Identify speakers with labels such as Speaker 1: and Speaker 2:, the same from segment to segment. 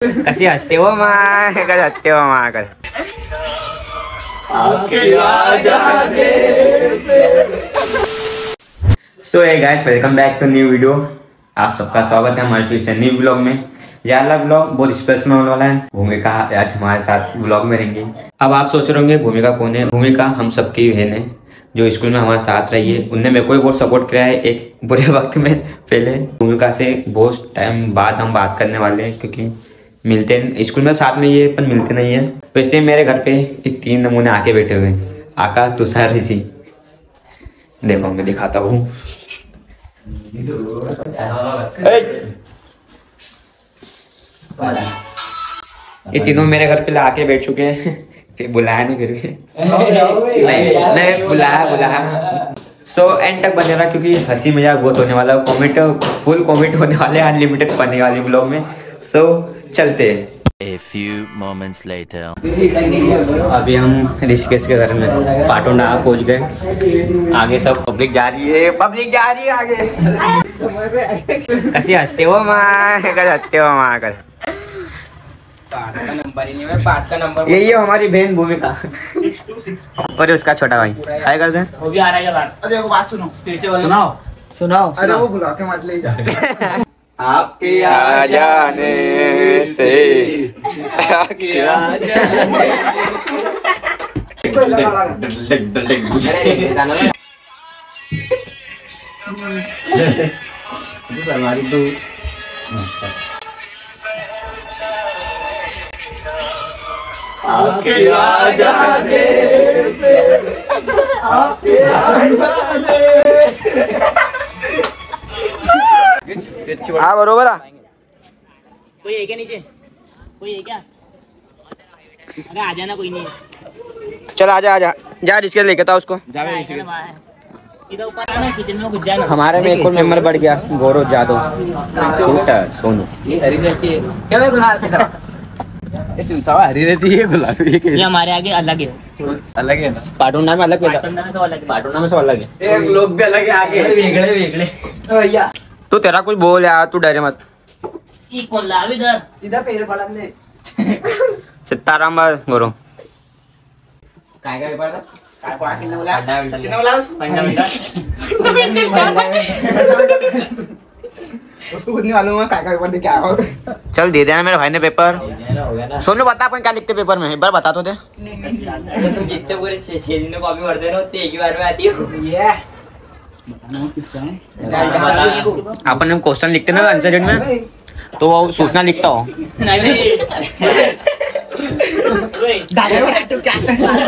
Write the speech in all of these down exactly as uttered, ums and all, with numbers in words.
Speaker 1: कशी हसते हो माँ, कशी हसते हो माँ कर। So hey guys, welcome back to new video. आप सबका स्वागत है हमारे फिर से न्यू ब्लॉग में। ये वाला ब्लॉग बहुत स्पेशल होने वाला है। भूमिका आज हमारे साथ ब्लॉग में रहेंगी। अब आप सोच रहे होंगे भूमिका कौन है। भूमिका हम सबकी बहन है जो स्कूल में हमारे साथ रही है। उनने मेरे को भी बहुत सपोर्ट किया है एक बुरे वक्त में। पहले भूमिका से बहुत टाइम बाद हम बात करने वाले हैं, क्योंकि मिलते स्कूल में साथ में ये पर मिलते नहीं है। वैसे मेरे घर पे तीन नमूने आके बैठे हुए हैं, आकाश, तुषार, ऋषि। देखो मैं दिखाता हूँ। ये तीनों मेरे घर पे आके बैठ चुके हैं। फिर बुलाया नहीं, फिर भी नहीं बुलाया बुलाया सो एंड तक बने रहा, क्योंकि हंसी मजाक बहुत होने वाला है। कमेंट फुल कमेंट होने वाले हैं अनलिमिटेड पढ़ने वाले ब्लॉग में। सो so, चलते हैं।
Speaker 2: A few moments later.
Speaker 1: अभी हम ऋषिकेश के घर में पाटोंडा पहुंच गए। आगे सब पब्लिक जा रही है, पब्लिक जा रही है आगे। कसी हंसते हो माँ, कसी हंसते हो माँ कर।
Speaker 3: पार्ट का नंबर ही नहीं है, पार्ट का नंबर
Speaker 1: यही है हमारी बहन भूमिका और उसका छोटा भाई। हाय कर दें।
Speaker 3: वो भी आ रहा है बात।
Speaker 4: अरे वो बात सुनो,
Speaker 3: फिर से बोलो।
Speaker 1: सुनाओ सुनाओ।
Speaker 4: अरे वो बुला के मत ले जा।
Speaker 1: आपके आ जाने से आपके आ जाने हमारी तो आपके आ जाने से आपके आ जाने। हाँ बरोबर आ।
Speaker 3: कोई है क्या नीचे? कोई है क्या? अरे आ जाना, कोई नहीं है।
Speaker 1: चल आजा आजा जा, रिस्क लेके था उसको।
Speaker 3: इधर ऊपर आना, किचन में घुस जाना।
Speaker 1: हमारे में एक और मेंबर बढ़ गया, गौरव जादव, शूटर सोनू।
Speaker 3: क्या मैं गुलाब ये सुसावा हरी रहती है, गुलाबी ये हमारे आगे अलग है।
Speaker 1: अलग है ना, पाटोंडा में अलग है।
Speaker 3: पाटोंडा में सब अलग है।
Speaker 1: पाटोंडा में सब अलग है।
Speaker 3: एक लोग भी अलग है आगे, वेगड़े वेगड़े।
Speaker 4: भैया
Speaker 1: तू तेरा कुछ बोल यार, तू डरे मत।
Speaker 3: ये कौन ला इधर?
Speaker 4: इधर पैर पड़ा ने
Speaker 1: सीताराम गौरव
Speaker 3: काय काय पड़ता?
Speaker 4: काय को आके बोला
Speaker 3: फंडामेंटल
Speaker 4: कितना बोला उसको कुछ नहीं मालूम है काय काय पढ़ क्या होगा।
Speaker 1: चल दे देना मेरे भाई ने पेपर। सोनू बता अपन क्या लिखते पेपर में, एक बार बता तो दे।
Speaker 3: तुम जितने पूरे छह छह दिन में कॉपी पढ़ते रहो, तो एक ही बार में आती हो। ये किसका है?
Speaker 1: अपन हम क्वेश्चन लिखते ना आंसर शीट में, तो वो सूचना लिखता हो।
Speaker 3: नहीं नहीं
Speaker 4: दादा एक्सेस क्या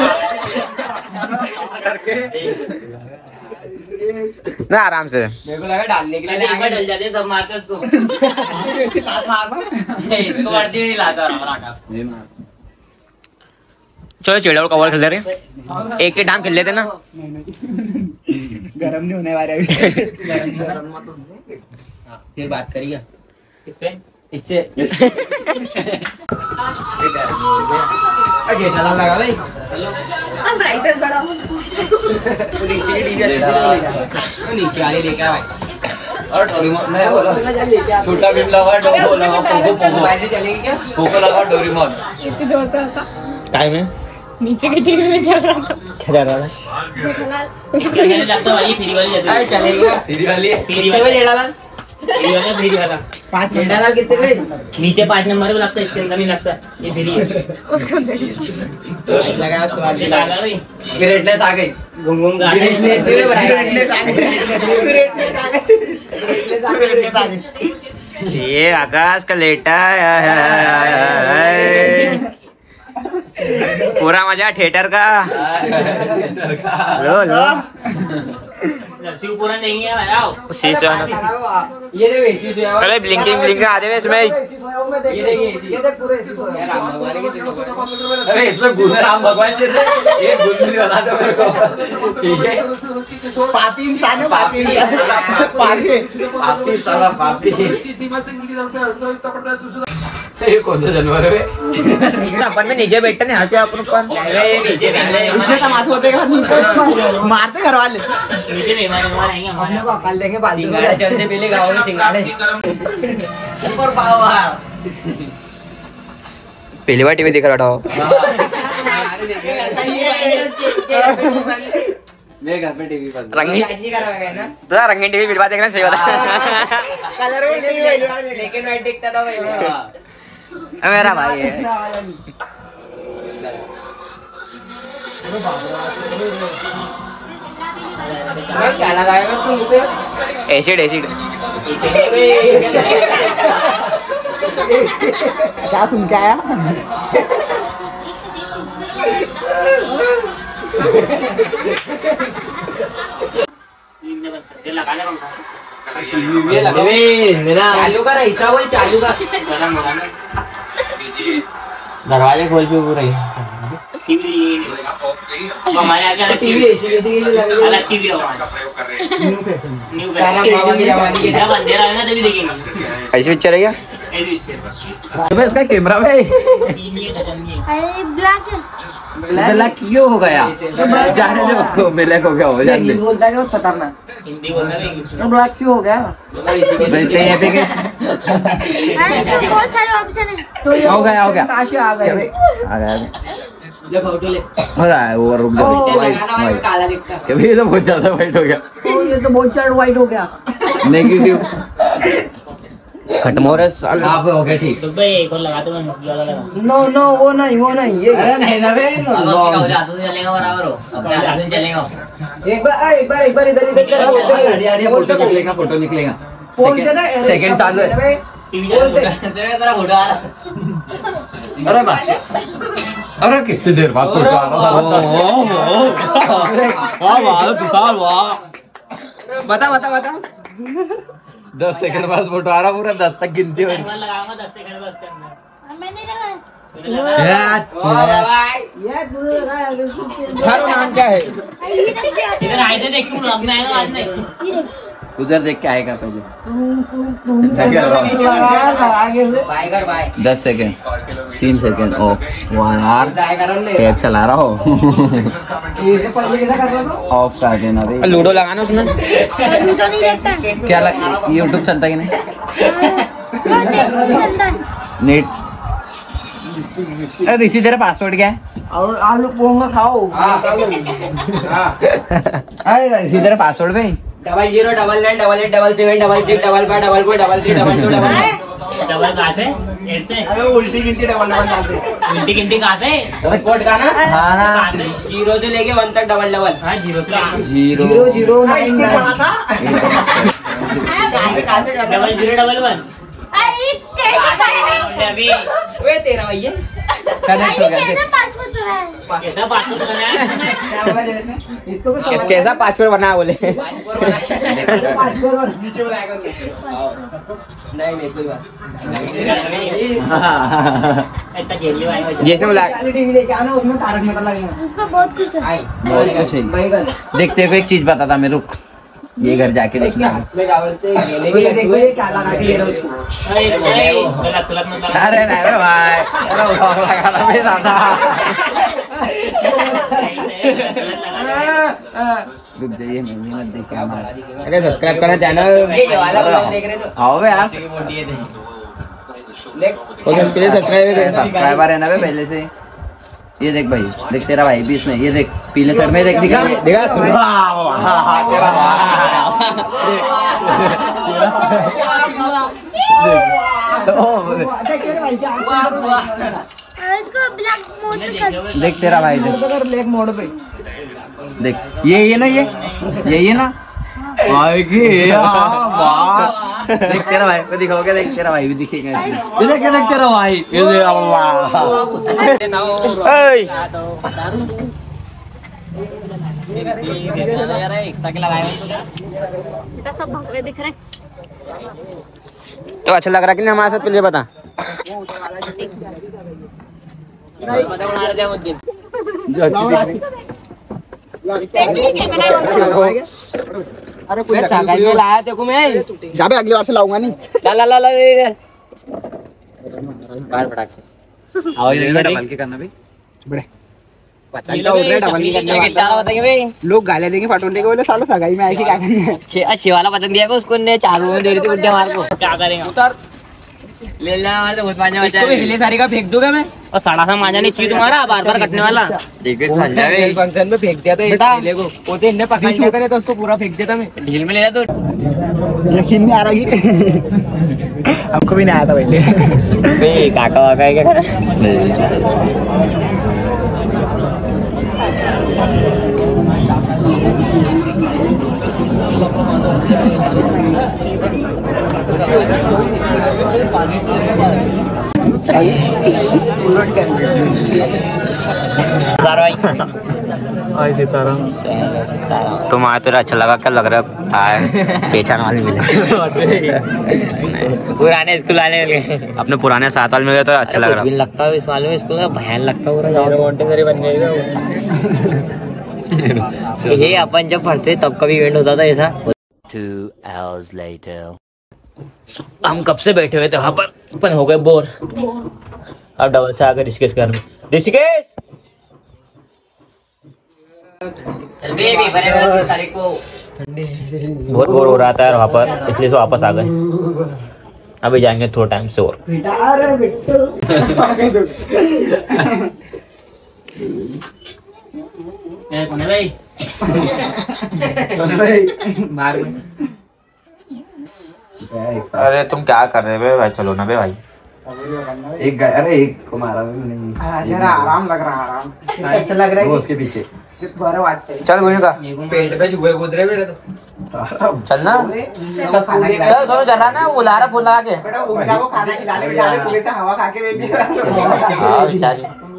Speaker 1: ना आराम से।
Speaker 3: मेरे को लगा डालने के लिए आगे डल जाते सब मारते उसको।
Speaker 4: ऐसे लात मारना
Speaker 3: इसको वर्दी नहीं लाता हमारा आकाश को।
Speaker 1: चलो चिड़ा और कवर खेल रहे, एक एक डाम खेल लेते ना।
Speaker 4: गरम नहीं होने वाला है।
Speaker 3: फिर बात करिएगा इससे इससे जेठालाल लगा भाई।
Speaker 5: अब ब्राइटर बड़ा
Speaker 3: नीचे की टीवी नीचे वाले लेके आ भाई। और डोरेमोन नहीं बोला, छोटा भीम लगा, डोको लगा, पोको पोको मोबाइल चलेगी क्या? पोको लगा, डोरेमोन।
Speaker 5: इतनी जोर से हंसा,
Speaker 1: काय में
Speaker 5: नीचे की टीवी में चल रहा था।
Speaker 1: क्या चल रहा था?
Speaker 5: जेठालाल
Speaker 3: कहने लगता भाई फ्री वाली जाती है। चलेगी फ्री वाली, फ्री वाली जेठालाल, फ्री वाला फ्री वाला पांच जेठालाल कितने पे? नीचे पांच नंबर पे लगता है, इसके अंदर नहीं लगता। ये फ्री है
Speaker 5: उसको देख
Speaker 3: लगा उसके बाद लगा भाई। ग्रेटनेस आ गई, घूम घूम गाड़ी ग्रेटनेस तेरे
Speaker 4: ग्रेटनेस आ गई, ग्रेटनेस आ गई, ग्रेटनेस आ गई, ग्रेटनेस आ गई।
Speaker 1: ये आकाश का लेटा पूरा मजा थिएटर का। लो लो
Speaker 3: शिवपुरा नहीं है भाई, आओ
Speaker 1: शीश
Speaker 3: ये देखो एसी सोया हुआ।
Speaker 1: अरे ब्लिंकिंग ब्लिंकिंग आ रहे इसमें।
Speaker 3: ये देखिए एसी, ये देख पूरे एसी सोया है। राम भगवान की शिवपुरा। अरे इसमें गुण राम भगवान जैसे ये गुण नहीं बता दो मेरे को, ठीक है?
Speaker 4: पापी इंसान है, पापी इंसान, पापी
Speaker 3: पापी साला पापी। ये कौन सा जानवर है?
Speaker 1: अपन में नीचे बैठते नहीं आते अपन ऊपर।
Speaker 3: नीचे
Speaker 4: इतने तमाशे होते हैं नीचे मारते घर वाले।
Speaker 3: नीचे मेहमान मेहमान आएंगे हमारे
Speaker 4: को अकल देंगे बाल
Speaker 3: सिंगाड़े चलते पहले गाँव में सिंगाड़े सुपर पावर।
Speaker 1: पहली बार टीवी देख रहा था।
Speaker 3: मेरे घर पे टीवी पर
Speaker 1: रंगीन तो रंगीन टीवी बिलवा देखना सही बात
Speaker 4: कलर में नहीं
Speaker 3: लेकिन मैं देखता था पहले।
Speaker 1: मेरा भाई है।
Speaker 3: क्या लगाएगा उसको मुंह पे?
Speaker 1: एसिड एसिड
Speaker 4: क्या सुन के आया?
Speaker 3: चालू का ऐसा बोल चालू का दरवाजा खोल पे पूरा हमारे आगे टीवी ऐसी कैसी अलग TV new fashion new fashion अंधेरा रहेगा तभी देखेंगे।
Speaker 1: ऐसे पिक्चर है क्या?
Speaker 3: अबे इसका कैमरा भाई
Speaker 5: अरे ब्लैक है।
Speaker 3: ब्लैक क्यों हो गया? जाने दे उसको, ब्लैक हो गया हो जाने दे।
Speaker 4: बोलता है खतरनाक
Speaker 3: हिंदी बोलता है इंग्लिश
Speaker 4: तो ब्लैक क्यों हो गया?
Speaker 3: वैसे ये देखे
Speaker 5: अरे इसमें बहुत सारे ऑप्शन है।
Speaker 4: तो ये
Speaker 3: हो गया हो गया
Speaker 4: काशी आ गए
Speaker 3: आ गया
Speaker 4: जब फोटो ले
Speaker 3: हो रहा है वो। रुक जा वाइट
Speaker 4: काला दिखता
Speaker 3: कभी ये तो बहुत ज्यादा वाइट हो गया।
Speaker 4: तो ये तो बहुत ज्यादा वाइट हो गया।
Speaker 3: नेगेटिव
Speaker 1: खत्म हो रहा है साला।
Speaker 3: आप हो गया ठीक।
Speaker 6: एक और लगा दो मैं वाला लगा।
Speaker 4: नो नो वो नहीं वो नहीं ये
Speaker 3: अरे नहीं ना बे
Speaker 6: हो जा तू चलेगा बराबर हो अपने हाथ में चलेगा।
Speaker 4: एक बार एक बार एक बार इधर इधर कर
Speaker 3: फोटो निकलेगा फोटो निकलेगा।
Speaker 4: बोलते ना
Speaker 3: सेकंड चालू है।
Speaker 6: टीवी तेरा फोटो आ रहा।
Speaker 3: अरे बस अरे कितनी देर बाद फोटो आ रहा था।
Speaker 1: बता बता बता
Speaker 3: दस सेकंड बाद फोटो आ रहा पूरा दस तक गिनती हो।
Speaker 6: लगाऊंगा दस सेकंड बस के अंदर।
Speaker 5: मैं नहीं लगाया।
Speaker 4: ये तूने लगाया अगर सुन
Speaker 1: थारो नाम क्या है?
Speaker 5: ये देख क्या
Speaker 6: इधर आए थे देख तू ब्लॉग में आएगा आज नहीं।
Speaker 5: ये देख
Speaker 3: उधर देख के आएगा पहले।
Speaker 4: तुम तुम तुम लगा लगा आगे से
Speaker 3: बाय कर बाय। दस सेकंड तीन सेकंड ओ वन आवर टैब चला रहा हो।
Speaker 4: ये से पहले कैसा कर रहा था?
Speaker 3: ऑफ कर देना रे।
Speaker 1: लूडो लगाना उसमें।
Speaker 5: तू तो नहीं देखता है।
Speaker 3: क्या लग यूट्यूब चलता कि नहीं?
Speaker 5: बहुत नेट चलता है।
Speaker 3: नेट अरे ऋषि तेरा पासवर्ड क्या है?
Speaker 4: और आलू पोंगा खाओ।
Speaker 3: अरे ऋषि तेरा पासवर्ड भाई
Speaker 6: double zero double nine double eight double seven double six double five double four double three double two double double कहाँ से? एट से?
Speaker 4: अबे उल्टी गिनती डबल डबल डालते।
Speaker 6: उल्टी गिनती कहाँ से?
Speaker 3: पासवर्ड का ना हाँ ना
Speaker 6: कहाँ से?
Speaker 3: जीरो से लेके वन तक डबल डबल।
Speaker 6: हाँ जीरो से
Speaker 3: zero
Speaker 4: zero zero nine
Speaker 6: double zero double one.
Speaker 5: अरे कैसे करें?
Speaker 6: अभी
Speaker 3: वे तेरा भैया कनेक्ट हो गया
Speaker 5: कैसे
Speaker 3: देख।
Speaker 5: पासवर्ड है?
Speaker 6: कैसा पासवर्ड बनाया?
Speaker 4: इसको भी
Speaker 1: कैस- कैसा पासवर्ड बना बोले?
Speaker 4: पासवर्ड नीचे बनाएगा।
Speaker 3: नहीं मेरे कोई बात
Speaker 6: इतना खेल लिया आएगा।
Speaker 1: जिसने बोला
Speaker 4: टीवी लेके आना उसमें तारक मेहता लगेगा।
Speaker 5: उसमें बहुत कुछ है।
Speaker 3: बहुत कुछ है।
Speaker 4: बैगन
Speaker 3: देखते को एक चीज बताता मैं रुक ये घर जाके देखना।
Speaker 4: ये देखो ये क्या लगा के दे रहा है उसको।
Speaker 6: अरे अरे गलत सलत मत लगा।
Speaker 3: अरे नहीं बे भाई अरे व्लॉग लगा रहा मैं दादा। रुक जाइए मैं मत देखिए हमारा।
Speaker 1: अरे सब्सक्राइब करना चैनल।
Speaker 3: ये वाला व्लॉग देख रहे तो आओ बे यार।
Speaker 1: पहले सब्सक्राइब कर।
Speaker 3: सब्सक्राइबर है ना बे पहले से। ये देख भाई देख तेरा भाई भी इसमें ये देख पीले शर्ट में देख दिखा
Speaker 1: दिखा सुन।
Speaker 5: इसको ब्लैक मोड पे कर।
Speaker 3: देख तेरा भाई देख
Speaker 4: लेग मोड पे
Speaker 3: देख ये ये ना ये ये ये ना आएगी वाह। देख तेरा भाई को दिखाओगे देख तेरा भाई भी दिखेगा। ये देख देख तेरा भाई ये देख वाह।
Speaker 1: ओए
Speaker 6: एक्स्ट्रा के लगाए
Speaker 5: बेटा सब भगवे दिख रहे हैं।
Speaker 1: तो अच्छा लग रहा कि नहीं हमारे साथ? पहले बता।
Speaker 6: मजा बना रहे थे उस दिन।
Speaker 3: जो अच्छी
Speaker 4: अरे कोई
Speaker 3: लाया देखो मैं
Speaker 4: जा बे अगली बार से लाऊंगा नहीं।
Speaker 3: ला ला ला ला बाहर फटाक से आओ ये डबल के करना भाई
Speaker 4: बड़े
Speaker 6: पता नहीं डबल नहीं करने वाला बताएंगे भाई।
Speaker 4: लोग गालियां देंगे फाटोंडे को बोले सालों सगाई में आए कि क्या करना है।
Speaker 6: अच्छे अच्छे वाला पसंद दिया उसको ने चार रूम दे रही थी उल्टे मार को क्या करेंगे उतर ले ला हमारे तो बहुत मांझा बचा
Speaker 3: इसको भी हिले सारी का फेंक दूंगा मैं।
Speaker 6: और साड़ा सा मांझा नहीं चाहिए तुम्हारा बार बार कटने वाला।
Speaker 3: फंक्शन में फेंक दिया था हिले को, वो तो इन्हें पकड़ लिया था तो उसको पूरा फेंक दिया था मैं।
Speaker 6: ढील में ले तो
Speaker 4: यकीन नहीं आ रहा कि हमको भी नहीं आया था पहले।
Speaker 6: काका वाका है क्या?
Speaker 1: तुम आए तो अच्छा लगा, क्या लग रहा है पहचान वाले मिले
Speaker 6: पुराने स्कूल वाले
Speaker 1: अपने पुराने साथ वाले मिले तो अच्छा लग रहा।
Speaker 6: लगता है इस वाले में स्कूल का भयान लगता है बन गई। ये अपन जब पढ़ते तब कभी इवेंट होता था ऐसा।
Speaker 2: Two hours later.
Speaker 6: हम कब से बैठे हुए थे वहाँ पर, अपन हो गए बोर। अब डबल से आकर ऋषिकेश कर रहे। ऋषिकेश बहुत बोर हो रहा था यार वहाँ पर, इसलिए से वापस आ गए। अभी जाएंगे थोड़ा टाइम से और। कौन है भाई? बाहर में।
Speaker 1: अरे तुम क्या कर रहे हो भाई, चलो ना बे भाई।
Speaker 3: एक गया, अरे एक को मारा नहीं।
Speaker 4: जरा आराम लग रहा है, आराम अच्छा लग रहा है
Speaker 3: उसके पीछे
Speaker 4: बड़ा वाटते
Speaker 1: चल भूमिका
Speaker 3: पेट पे चुहे कूद रहे मेरे तो।
Speaker 1: चल ना, चल सोनू चला ना, बुला रहा फोन लगा के।
Speaker 4: बेटा भूमिका को खाना खिलाने बिठा दे, सुबह से हवा खा के बैठी है।
Speaker 1: हाँ बेचारी।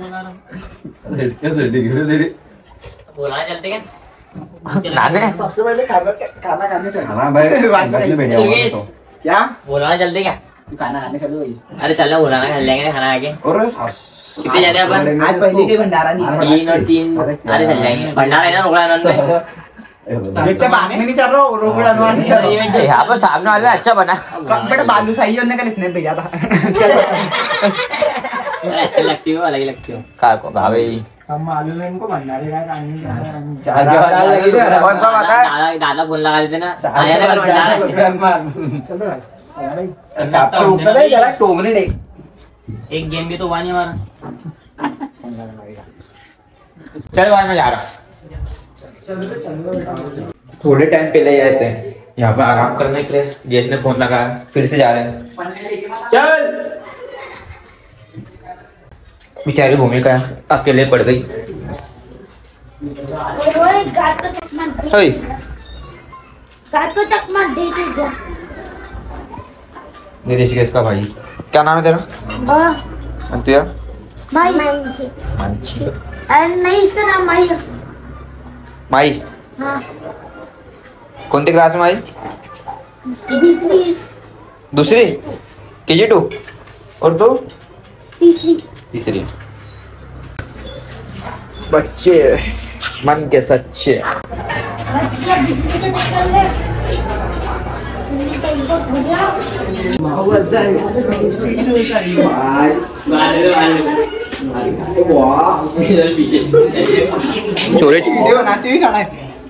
Speaker 6: बोलना चलते क्या?
Speaker 1: नाने
Speaker 4: सबसे पहले खाना खाना खाने चल।
Speaker 3: हाँ भाई बैठे हुए तो
Speaker 4: क्या
Speaker 6: बोलना चलते क्या?
Speaker 4: तू खाना खाने चलो भाई।
Speaker 6: अरे चलो बोलाना खा लेंगे खाना आके।
Speaker 3: और
Speaker 6: कितने जाते हैं अपन?
Speaker 4: आज पहले के भंडारा नहीं
Speaker 6: तीन और तीन। अरे चल जाएंगे, भंडारा है ना रोकड़ा में।
Speaker 4: देखते बास में नहीं चल रहा हूँ, रोकड़ा नवाज नहीं चल रहा।
Speaker 1: यहाँ पर सामने वाला अच्छा बना।
Speaker 4: बेटा बालू सही होने का इसने भेजा था।
Speaker 6: अच्छी लगती हो, अलग लगती हो।
Speaker 1: का को भाई
Speaker 4: हम मालूम है इनको भंडारे का कानून
Speaker 6: दादा दादा फोन लगा देते ना, आया ना भंडारा।
Speaker 4: चलो भाई
Speaker 6: एक गेम भी तो हुआ नहीं हमारा।
Speaker 1: चल भाई मैं जा रहा। थोड़े टाइम पहले आए थे यहाँ पर आराम करने के लिए, जेस ने फोन लगाया, फिर से जा रहे हैं। चल बेचारी भूमिका अकेले पड़ गई।
Speaker 5: गात को चकमा दे,
Speaker 1: ओए
Speaker 5: गात को चकमा दे दे।
Speaker 1: ये ऋषिकेश का भाई, क्या नाम है तेरा?
Speaker 5: बड़ा
Speaker 1: अंतुया
Speaker 5: भाई मांझी।
Speaker 1: मांझी।
Speaker 5: अरे नहीं, इसका नाम माही है।
Speaker 1: माई
Speaker 5: हाँ
Speaker 1: कौन सी क्लास में आई?
Speaker 5: तीसरी
Speaker 1: दूसरी केजी टू। और तू?
Speaker 5: तीसरी
Speaker 1: तीसरी। बच्चे मन के सच्चे।
Speaker 5: बच्चियाँ बिजली के चक्कर में मेरी तो इनको धुलिया।
Speaker 1: चोरी
Speaker 4: वीडियो बनाती हुई खड़ा है।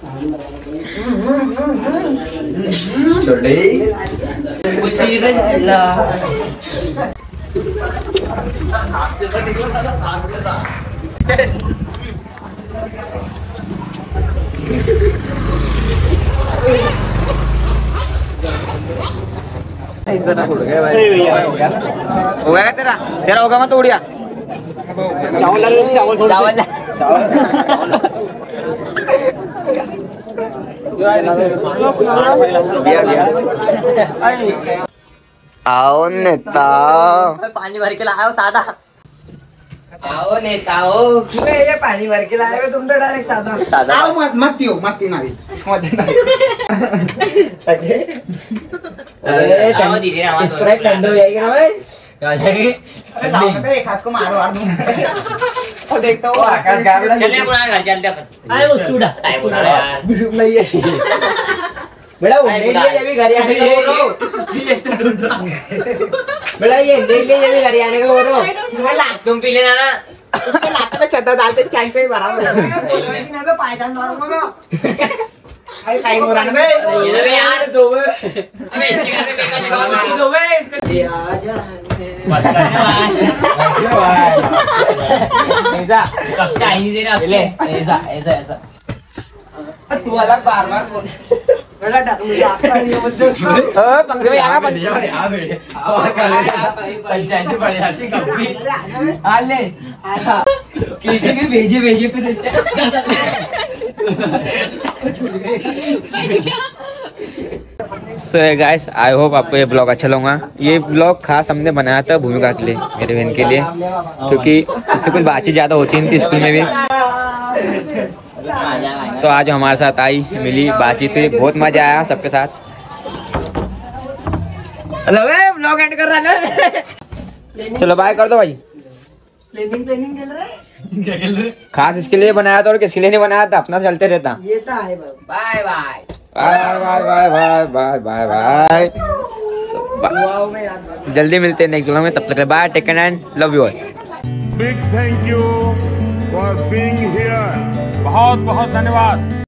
Speaker 1: हो गया तेरा? तेरा होगा मत उड़िया।
Speaker 6: चावल चावल चावल
Speaker 1: आओ नेता,
Speaker 6: पानी भर के लाओ सादा।
Speaker 3: आओ नेताओ, ये पानी भर के लाए हो तुम तो डायरेक्ट सादा
Speaker 1: सादा।
Speaker 4: आओ मत मत पियो, मत पीना भी, इसको मत देना।
Speaker 6: अरे दीदी आवाज
Speaker 3: स्प्राइट ठंडा हो जाएगी ना भाई, आ जाएगी
Speaker 4: लाओ ना बे, एक हाथ को मारो और दूं। और देखता हूँ
Speaker 3: आकाश गावड़ा
Speaker 6: चलने पुराना घर चलते अपन। अरे वो टूटा टाइम हो रहा है
Speaker 3: बिल्कुल नहीं है बेटा, वो नहीं लिए ये भी घर आने का बोलो। बेटा ये नहीं लिए ये भी घर आने का बोलो।
Speaker 6: तुम पी लेना ना।
Speaker 4: इसके लात में चद्दर डालते, स्कैन पे बराबर।
Speaker 3: मैं पायदान मारूंगा मैं।
Speaker 4: अरे टाइम हो रहा है बे अरे यार दो बे अबे इसके घर में बेकार दो बे इसको ये आ जा बस करने भाई ऐसा कब से आई नहीं दे रहा ले ऐसा ऐसा ऐसा तू वाला बार बार बोल बड़ा डर मुझे आपका ये मुझे ओ पंखे में आगा बन जा यहां बैठे और पंचायत से पड़ जाती कभी आ ले किसी के भेजे भेजे पे
Speaker 1: सो गाइस आई होप आपको ये ब्लॉग अच्छा लगा। ये ब्लॉग खास हमने बनाया था भूमिका के लिए, मेरे बहन के लिए, क्योंकि इससे कुछ बातचीत ज़्यादा होती नहीं थी स्कूल में भी। तो आज हमारे साथ आई, मिली, बातचीत हुई, बहुत मजा आया सबके साथ। हेलो ब्लॉग एंड कर रहा है, चलो बाय कर दो भाई।
Speaker 4: प्लानिंग प्लानिंग चल रहा है क्या चल रहा है?
Speaker 1: खास इसके लिए बनाया था और किसके लिए नहीं बनाया था, अपना चलते रहता।
Speaker 4: ये तो है bye bye
Speaker 1: bye bye bye bye bye bye bye. जल्दी मिलते हैं नेक्स्ट व्लॉग में, तब तक bye, take care and love you all.
Speaker 7: Big thank you for being here. बहुत बहुत धन्यवाद।